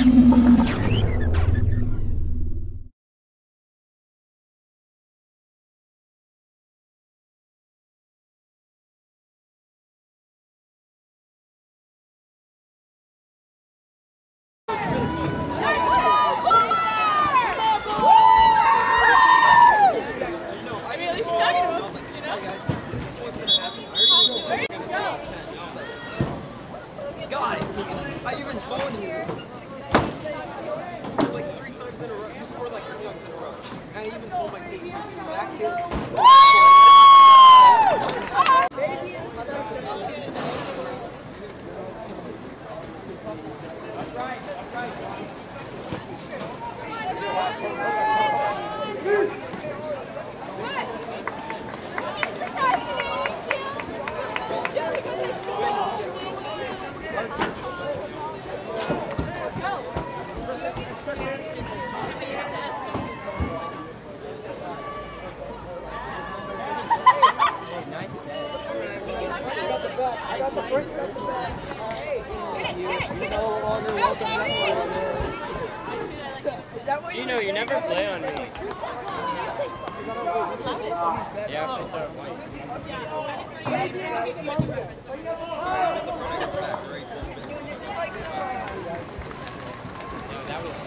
You know, you never play on me. Yeah, I start white. No, that was...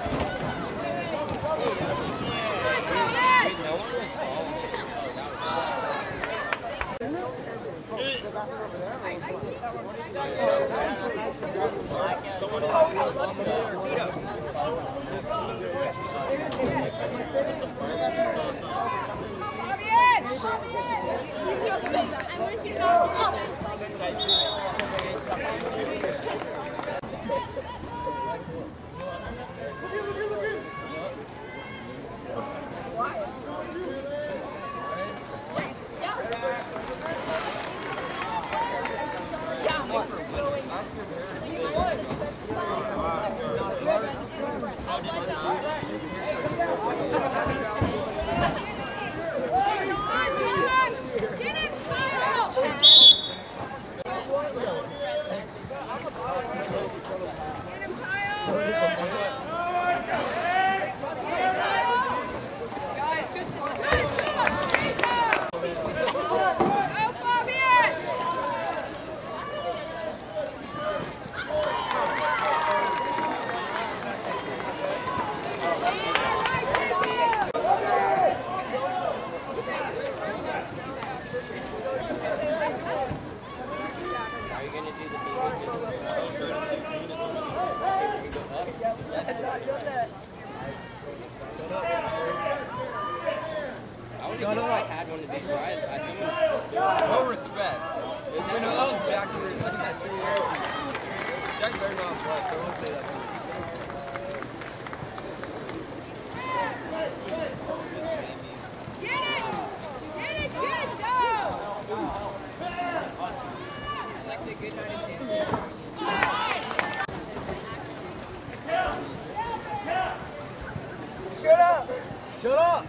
I had one of these rides. No respect. You know, that was Jack who were saying that 2 years ago. Jack better not play. I won't say that. Get it! Get it! Get it! Go! I'd like to good night and dance. Shut up! Shut up!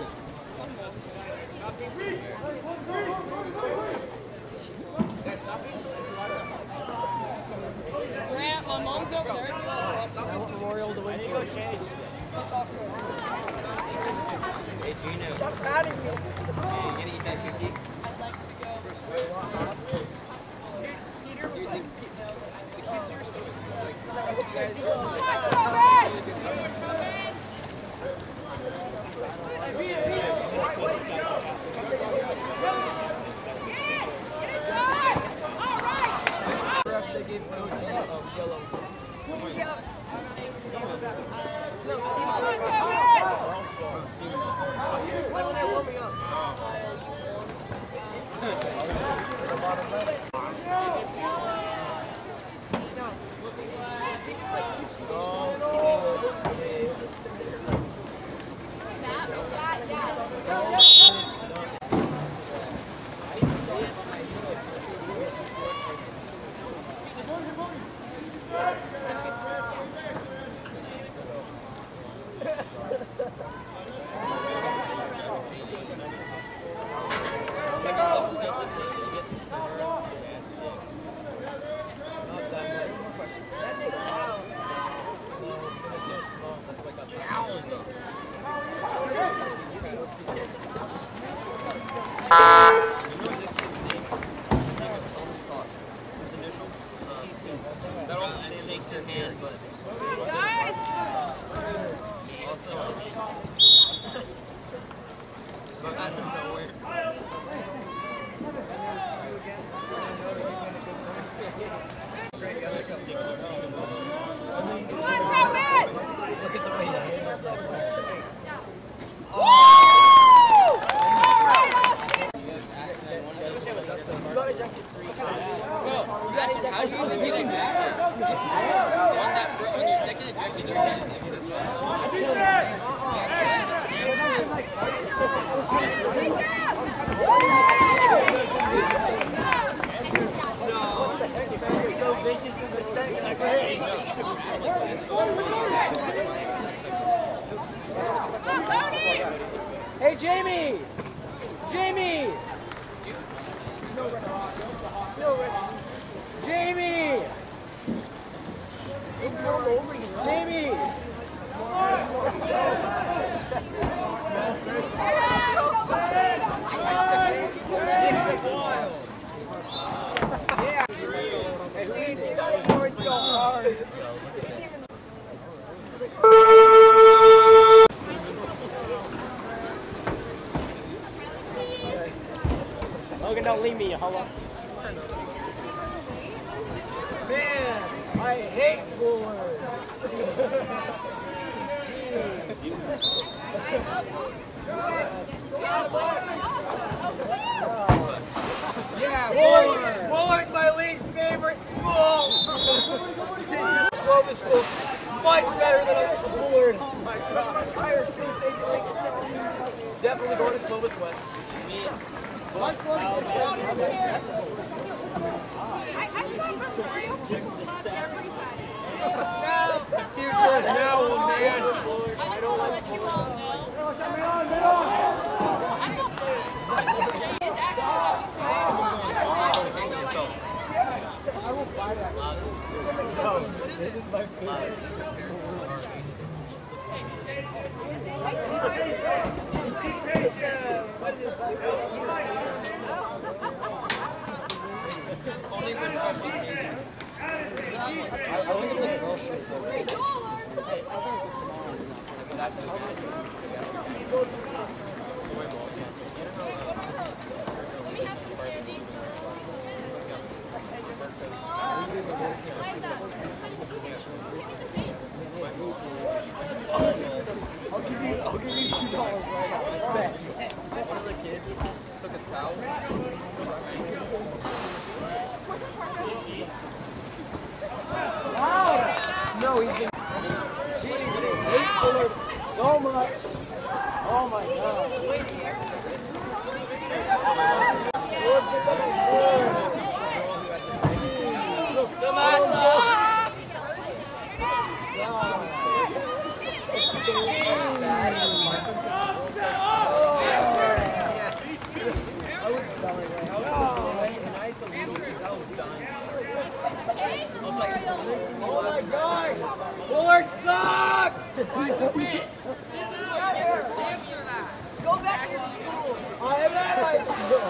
Grant, my mom's over there. If you want to talk to her. Memorial to win. I'll talk to her. Hey, Gino. Stop patting me. Hey, you gonna eat that cookie? I'd like to go. Peter, Do you think the kids here are so like, I see guys. They gave OG yellow. When were they warming up? Good. It's your hand, but... Guys! But out of nowhere. Look at the way he handles that ball. How do you even get it back? On your second ejection, you said You're so vicious in the second. Hey, Jamie! Jamie! Jamie! Jamie! Logan, don't leave me, hello. Man, I hate boards. Yeah, Bullard. Bullard's my least favorite school. Clovis school, much better than a Bullard. Oh my gosh. Definitely going to Clovis West. The future is now, old man. I just want to let you all know. This is my favorite. Only for special occasions. I think it's like a girl shoe. I'll give you $2 right now. Bet. One of the kids took a towel. No, he's been. Jeez, I hate Bullard so much. Oh my God. Come on, son! Oh my God! Bullard sucks! This is what you get for playing me that. Go back to school. I am at my school.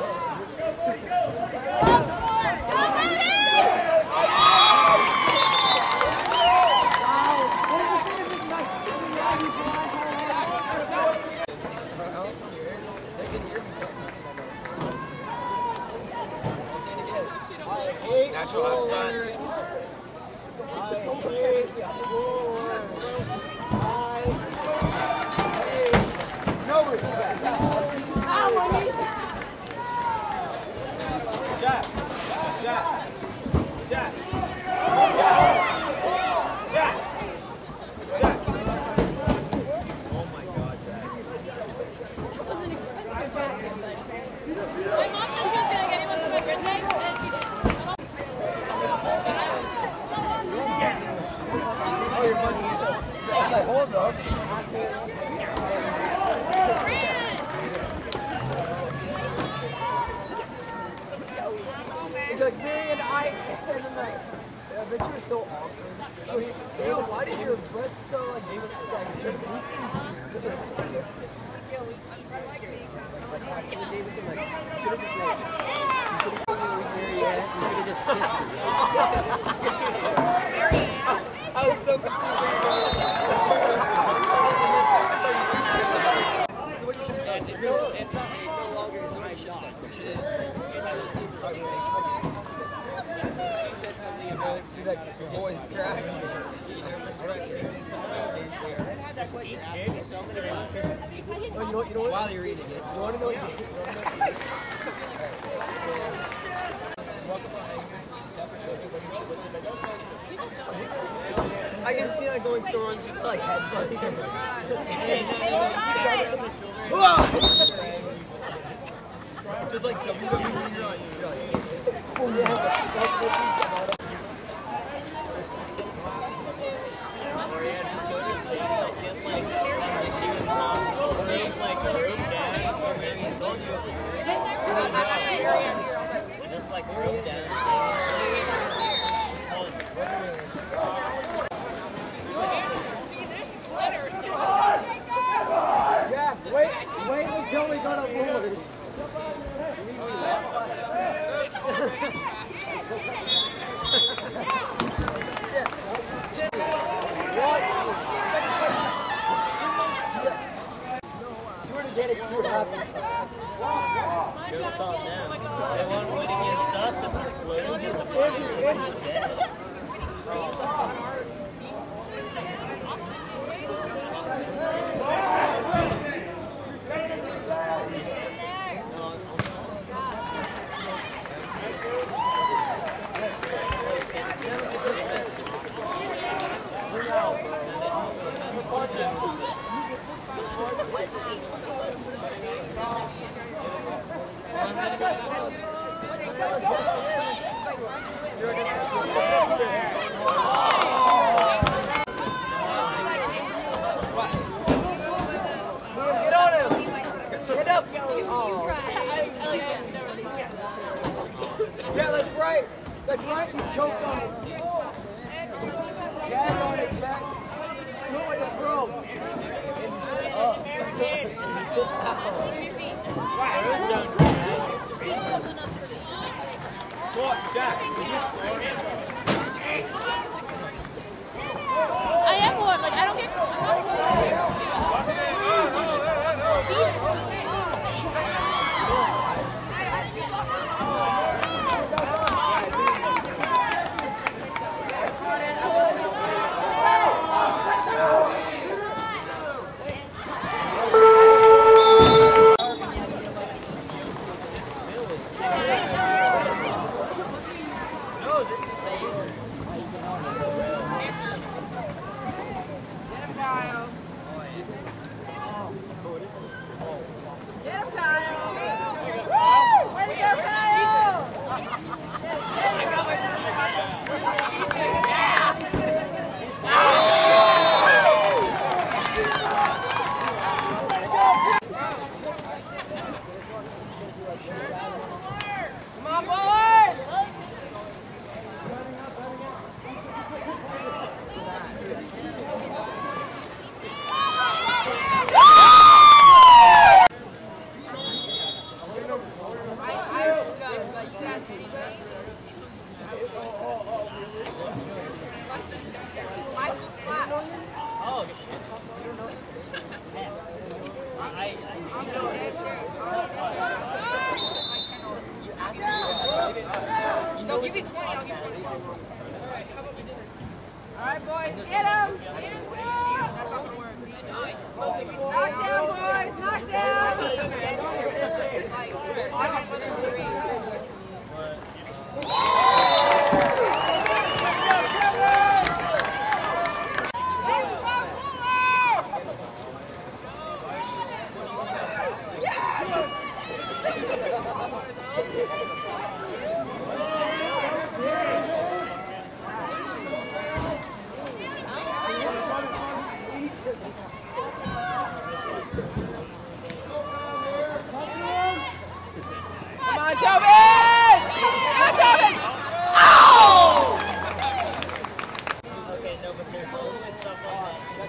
Natural outside. I hate Bullard. No respect. Jack. Jack. Jack. Jack. Jack. Oh my God, Jack. That was an expensive jacket, but my mom said she was going to get me one for my birthday, and she did. Oh, your money is up. Hold up. Because me and I and then like, I bet you were so awkward. So he, why did your breath still like give us this like should have just like you should have just kissed her. voice crack. While you're eating it. You want to know what I can see that going so wrong, just like headbutting him. Just like WWE on Just like rope down. Jack, wait until we go to Polo. Get it, see what happens. Joke's on them. They want to win against us if they're floating. Yeah, that's right. That's right. You choked on it. Gag on it, Jack. Do it like a pro. And you sit up. And you sit down. Jack, I am bored. Like, I don't get. No, give me 20, I'll give you 20. Alright, how about we do this? Alright, boys, get him! Get him too! That's not gonna work. Knock down, boys! Knock down! Come on, Tobin! Come on, Tobin! Oh! Okay, no, but there's always stuff like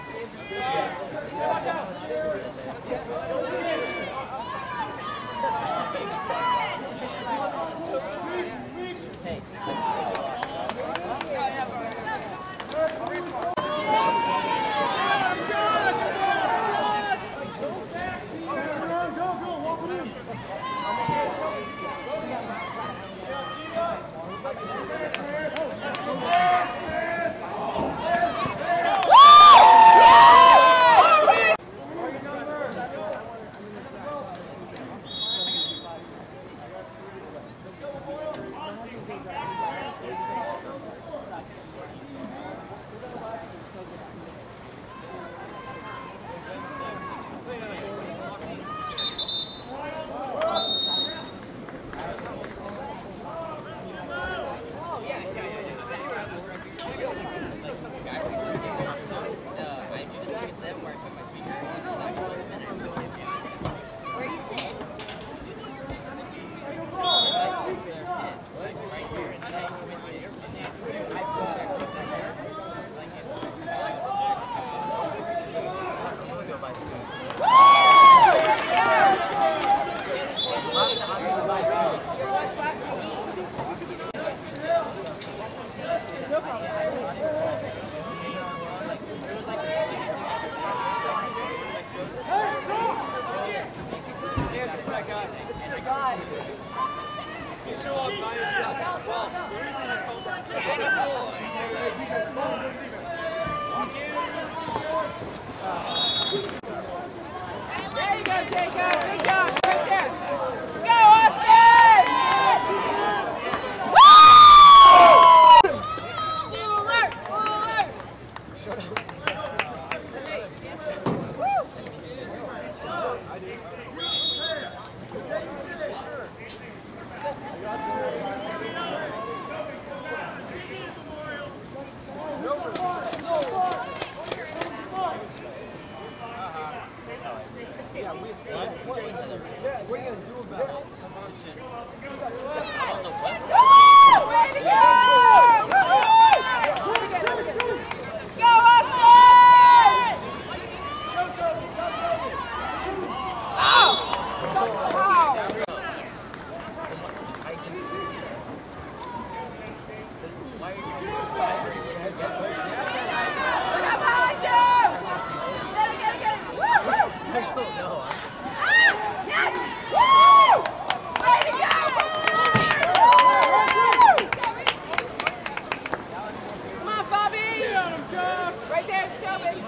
there, Shelby.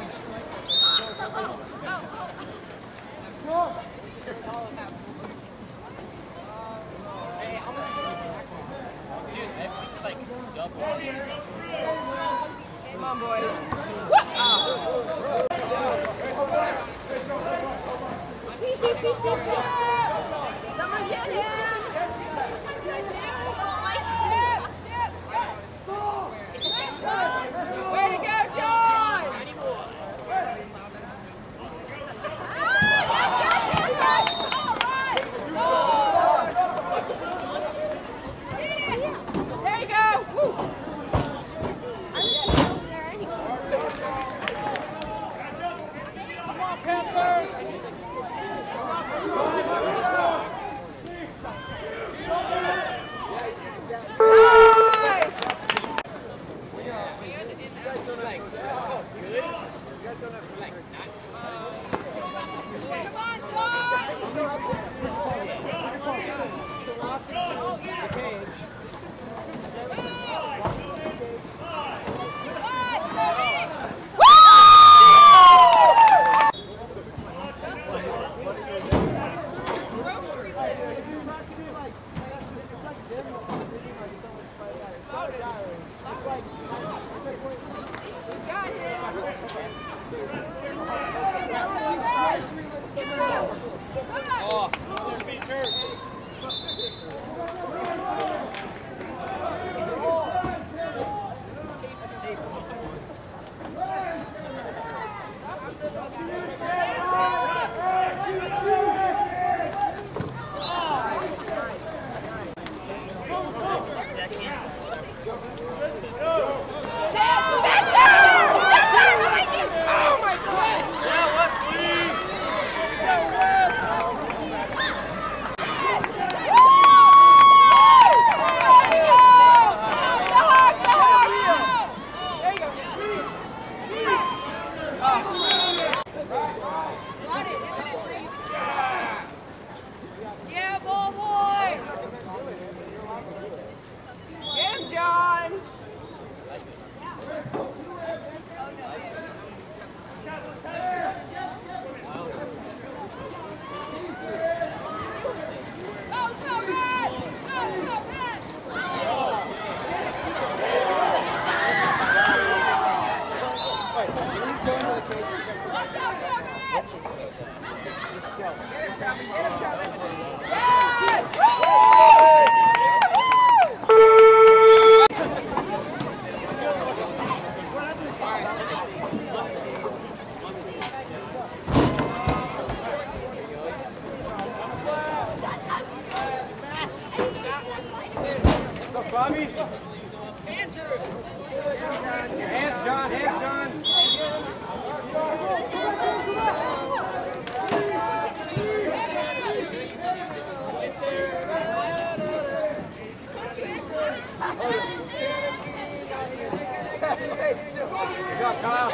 Come on, boys. Someone get him! Way to go, John! There you go! Woo. Come on, Panthers! Bobby. Hands, John. Hands, John. Good job, Kyle.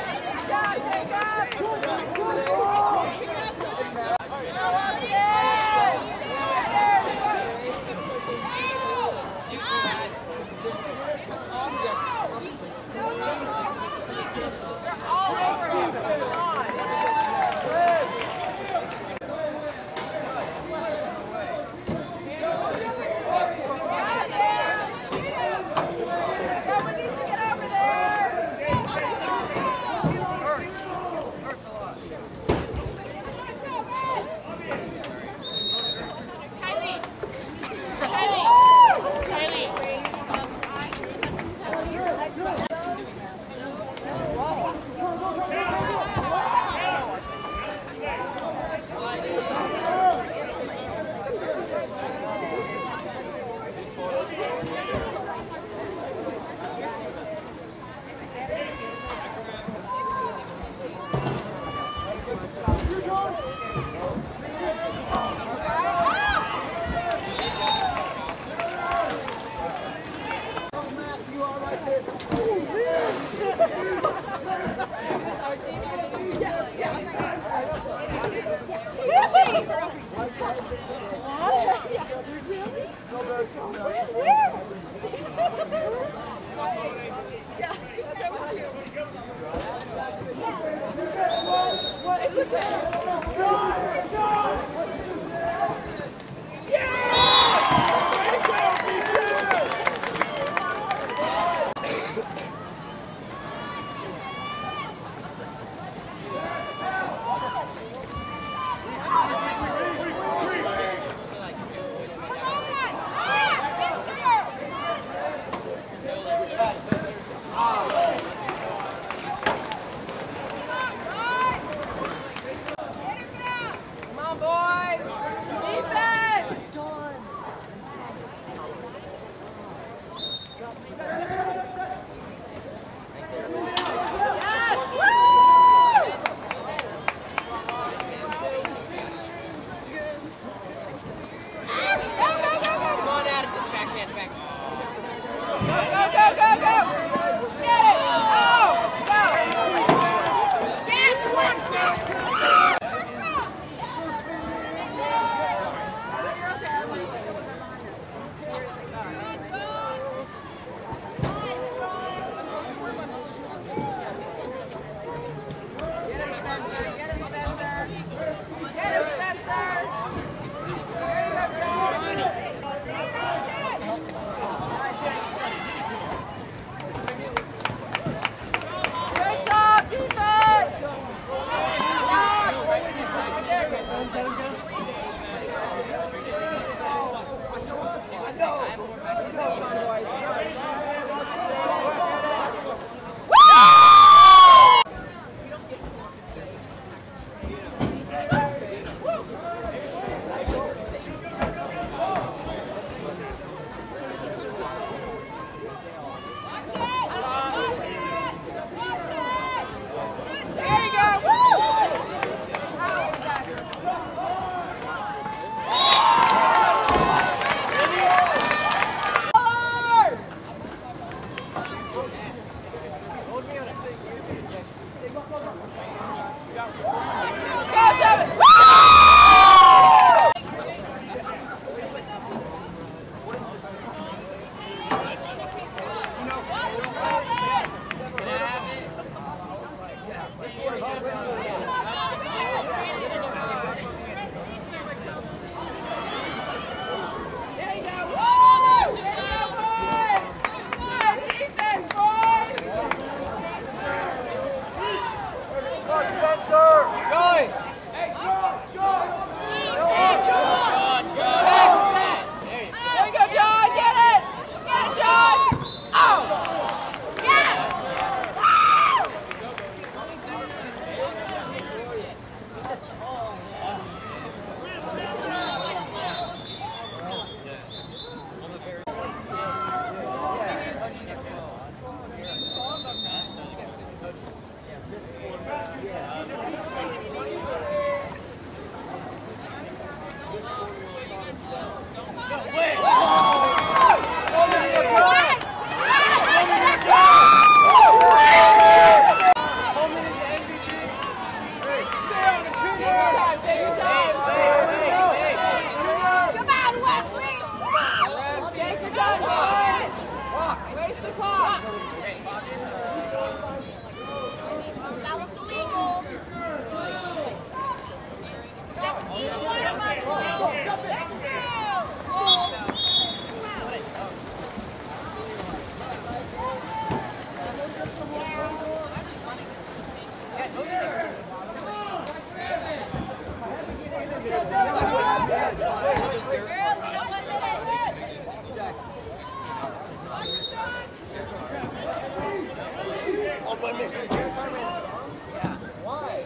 Oh, but make sure you hear Carmen's song? Yeah. Why?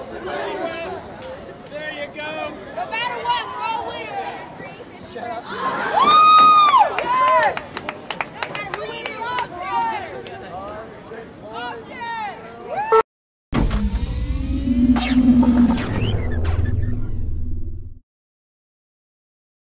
No matter what, we're all winners. Shut up.